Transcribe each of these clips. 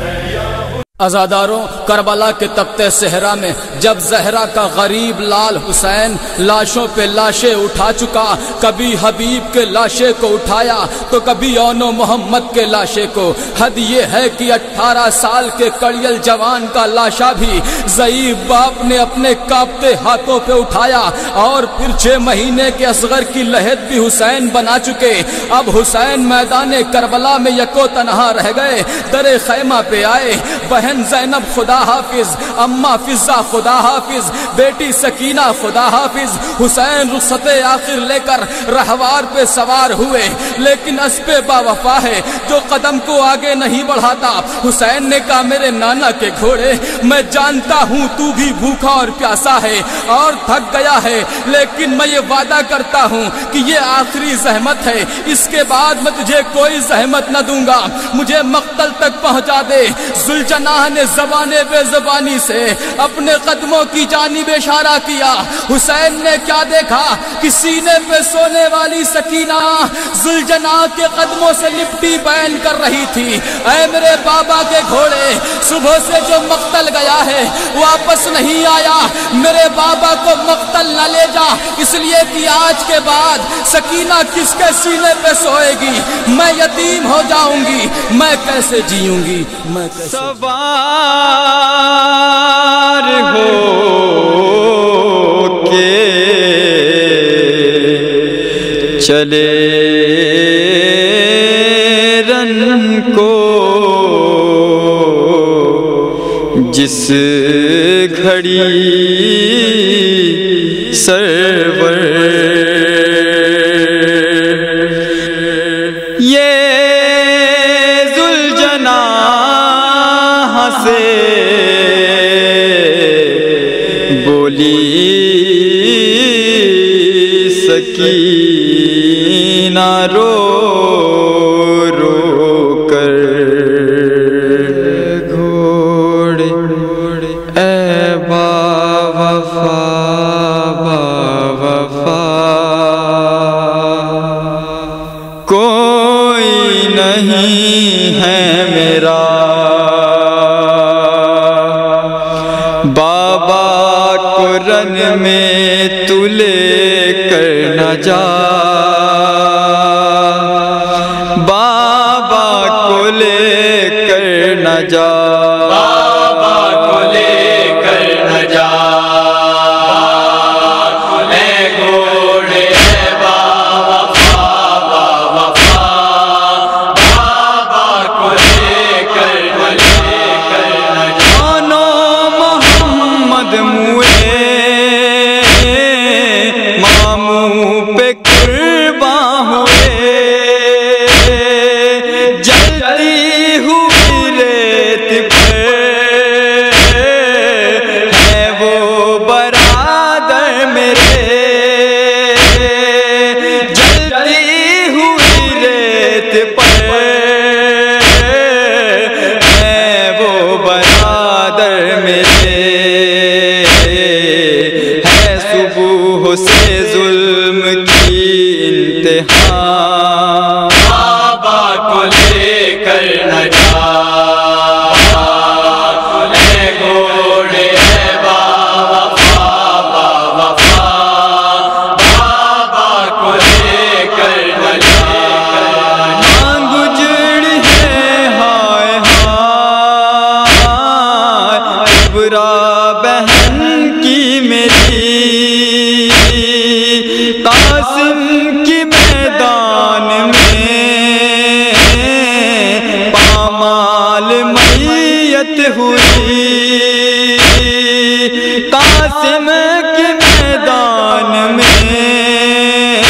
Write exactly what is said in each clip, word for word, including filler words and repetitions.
عزاداروں، کربلا کے تپتے صحرا میں جب زہرا کا غریب لال حسین لاشوں پہ لاشیں اٹھا چکا، کبھی حبیب کے لاشے کو اٹھایا تو کبھی اون و محمد کے لاشے کو۔ حد یہ ہے کہ اٹھارہ سال کے کڑیل جوان کا لاشا بھی ضعیف باپ نے اپنے کانپتے ہاتھوں پہ اٹھایا، اور پھر چھ مہینے کے اصغر کی لحد بھی حسین بنا چکے۔ اب حسین میدان کربلا میں یکو تنہا رہ گئے، در خیمہ پہ آئے، بہن زینب خدا حافظ، اماں فضا خدا حافظ، بیٹی سکینہ خدا حافظ۔ حسین رخصت آخر لے کر رہوار پہ سوار ہوئے، لیکن اسب با وفا ہے جو قدم کو آگے نہیں بڑھاتا۔ حسین نے کہا میرے نانا کے گھوڑے، میں جانتا ہوں تو بھی بھوکا اور پیاسا ہے اور تھک گیا ہے، لیکن میں یہ وعدہ کرتا ہوں کہ یہ آخری زحمت ہے، اس کے بعد میں تجھے کوئی زحمت نہ دوں گا، مجھے مقتل تک پہنچا دے۔ ذوالجناح نے زبان بے زبانی سے اپنے قدموں کی جانب اشارہ کیا۔ حسین نے کیا دیکھا کہ سینے پہ سونے والی سکینہ ذوالجناح کے قدموں سے لپٹی بیان کر رہی تھی، اے میرے بابا کے گھوڑے، صبح سے جو مقتل گیا ہے واپس نہیں آیا، میرے بابا کو مقتل نہ لے جا، اس لیے کہ آج کے بعد سکینہ کس کے سینے پہ سوئے گی، میں یتیم ہو جاؤں گی، میں کیسے جیوں گی، میں کیسے سوار ہو کے چلے رن کو، جس گھڑی سرور بولی سکینہ رو رو کر، گھوڑے اے با وفا با وفا، کوئی نہیں ہے میرا بابا کو رن میں تو لے کر نہ جا، بابا کو لے کر نہ جا، بابا کو لے کر نہ جا، اے گھوڑے اے با وفا با وفا، بابا کو لے کر نہ جا۔ ماموں پہ قرباں ہوئے، جلتی ہوئی ریت پر ہے وہ برادر میرے، جلتی ہوئی ریت پر ہے وہ برادر میرے، سے ظلم کی انتہا، بابا کو لے کر نہ جا، اے گھوڑے اے با وفا با وفا، بابا کو لے کر نہ جا۔ ماں گجڑی ہے ہائے ہائے، برا بہن کی میری، قاسم کی میدان میں پامال میت ہوئی، قاسم کی میدان میں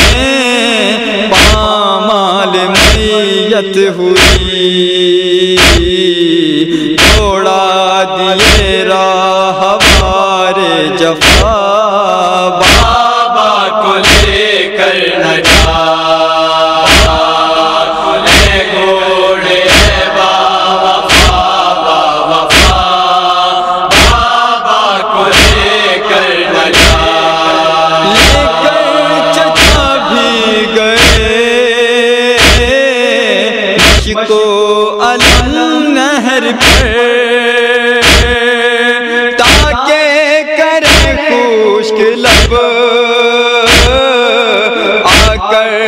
پامال میت ہوئی، توڑا دیے راہ ہمارے جفا، بابا کو لے کر نہ جا، اے گھوڑے اے با وفا با وفا، بابا کو لے کر نہ جا۔ لے کر چچا بھی گئے، مشکو علم نہر پر،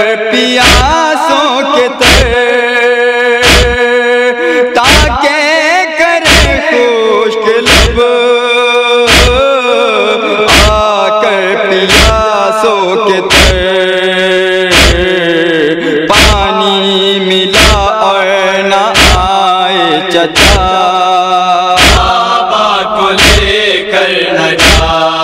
پیاسوں کے تر تاکہ کرے خشک لب آ کر پیاسوں کے تر پانی ملا اور نہ آئے چچا بابا کو لے کر نہ جا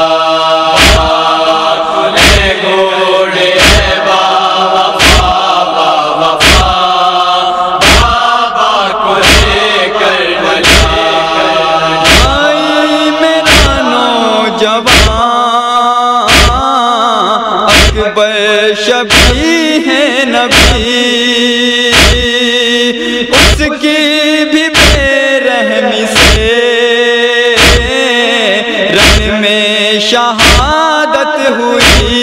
شبیہ ہے نبی اس کی بھی بے رحمی سے رن میں شہادت ہوئی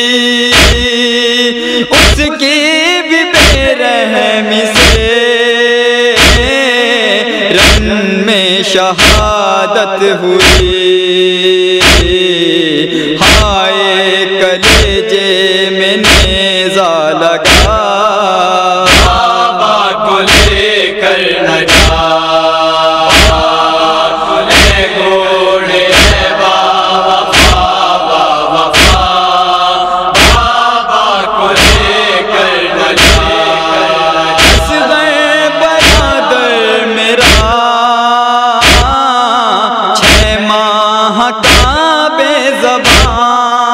اس کی بھی بے رحمی سے رن میں شہادت ہوئی ہائے کلیجے میں نیزہ لگا بابا کو لے کر نہ جا اے گھوڑے بابا بابا وفا بابا کو لے کر نہ جا اصغر برادر میرا چھ ماہ کا بے زبان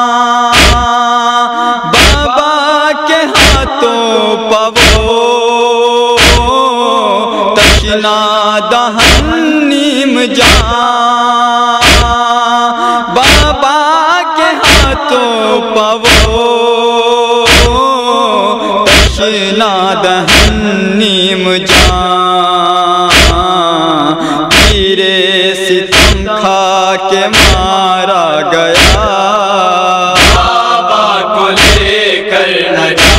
تشنا دہن نیم جان بابا کے ہاتھوں پو تشنا دہن نیم جان پیرے ستم کھا کے مارا گیا بابا کو لے کر نہ جا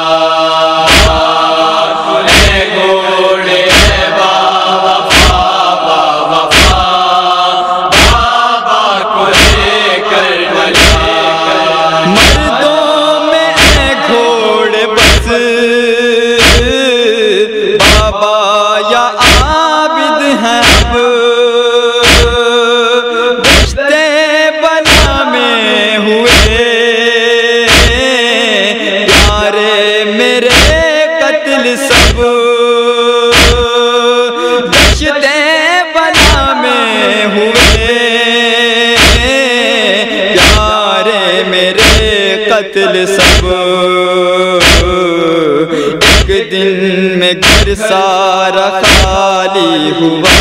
سب دشتے بنا میں ہوئے پیارے میرے قتل سب ایک دن میں گھر سارا خالی ہوا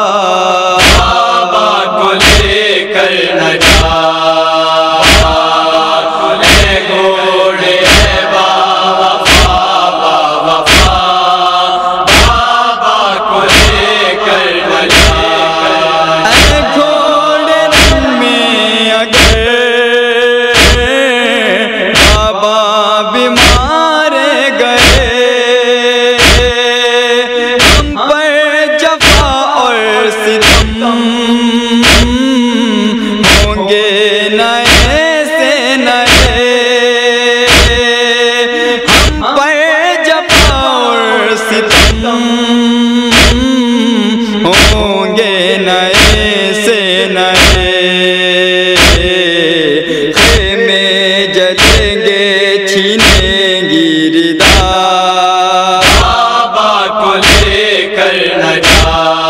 بابا کو لے کر نہ جا ہوں گے نئے سے نئے خیمے جلیں گے چھینیں گی ردا بابا کو لے کر نہ جا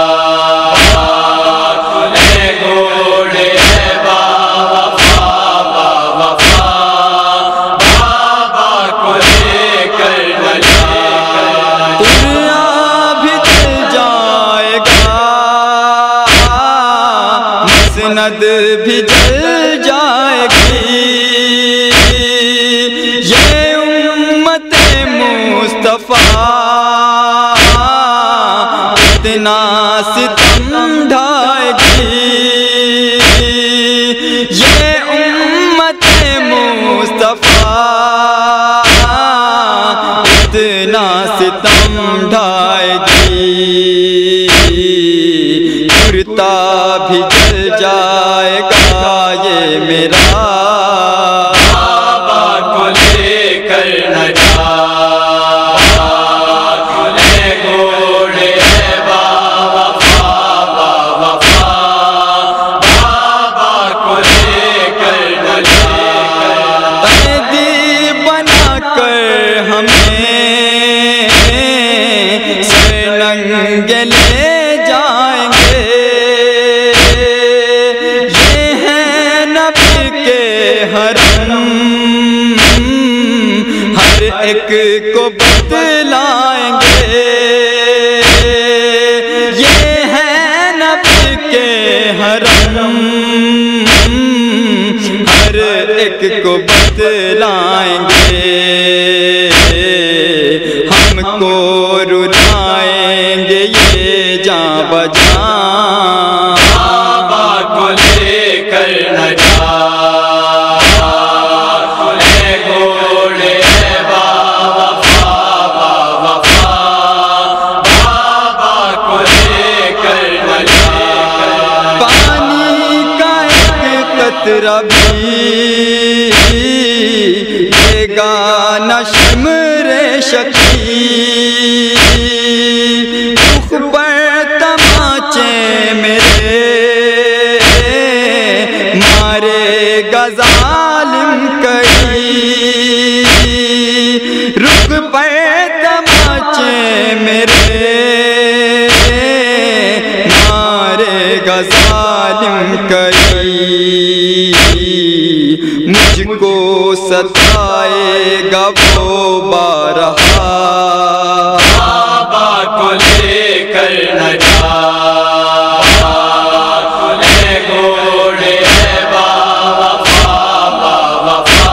اے گھوڑے بابا بابا وفا بابا کو لے کر نہ جا مسند بھی جل جائے گی یہ امت مصطفیٰ اتنا ستم ڈھائے گی یہ امت مصطفیٰ اتنا ستم ڈھائے گی کرتا بھی جل جائے گا یہ میرا بابا کو لے کر نہ جا کو بتلائیں گے، یہ ہے نبی کے حرم، ہر ایک کو بتلائیں گے، ہم کو رلائیں گے یہ جاں بجاں، بابا کو لے کر نہ جا، اے گھوڑے بابا بابا وفا، بابا کو لے کر نہ جا، پانی کا ایک قطرہ بھی دے گا نہ شمر شکی، رخ پر تماچے میرے مارے گا ظالم کئی، رخ پر تماچے میرے مارے گا ظالم کئی، مجھ کو ستائے گا وہ بارہا، بابا کو لے کر نہ جا، اے گھوڑے بابا بابا وفا،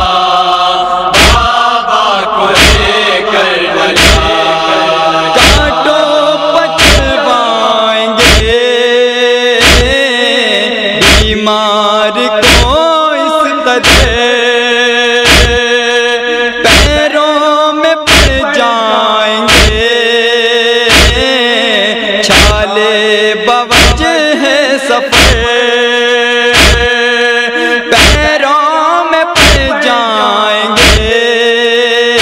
بابا کو لے کر نہ جا، کانٹوں پچھلوائیں گے بیمار کو اس قدر، پیروں میں پڑ جائیں گے چھالے بوجہ سفر، پیروں میں پڑ جائیں گے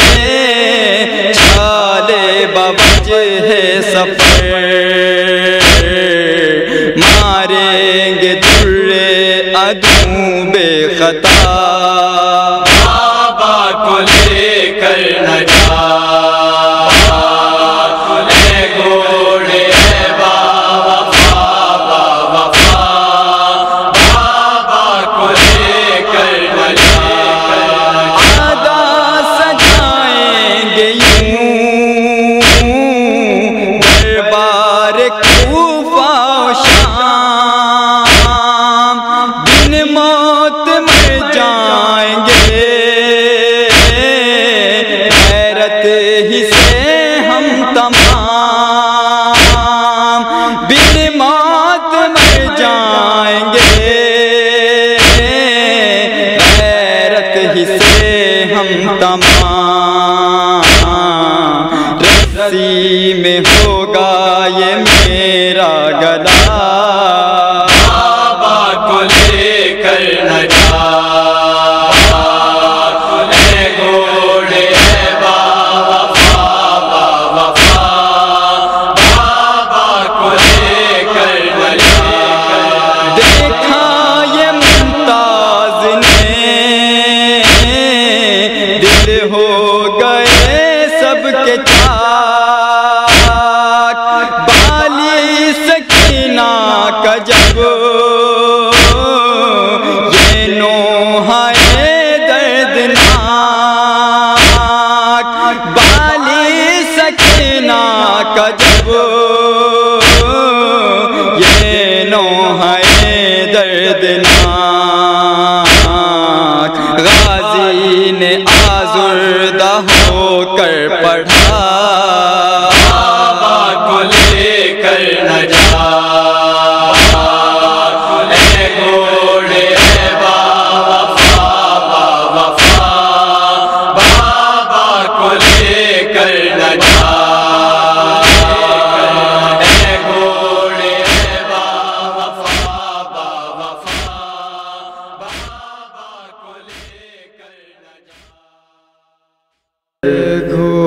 چھالے بوجہ سفر، ماریں گے در عدو بے خطا، بابا کو لے کر نہ جا، اے گھوڑے بابا بابا وفا، بابا کو لے کر نہ جا، آدھا سجائیں گے یوں دربار کوفہ و شام، بن موت مر جائیں گے غیرت ہی سے ہم تمام، بن موت مر جائیں گے غیرت ہی سے ہم تمام، رسی میں ہوگا یہ میرا گلا، بابا کو لے کر نہ جا، اے گھوڑے بابا بابا وفا، بابا کو لے کر نہ جا، دیکھا یہ ممتاز نے دل ہو گئے سب کے چاک، بالی سکینہ کا جب یہ نوحہ دردناک، بالی سکینہ کا جب یہ نوحہ دردناک، غازی نے آزردہ ہو کر پڑھا، بابا کو لے کر نہ جا، اے گھوڑے بابا بابا وفا، بابا کو لے کر نہ جا، اے گھوڑے بابا بابا وفا، بابا کو لے کر نہ جا، گھوڑے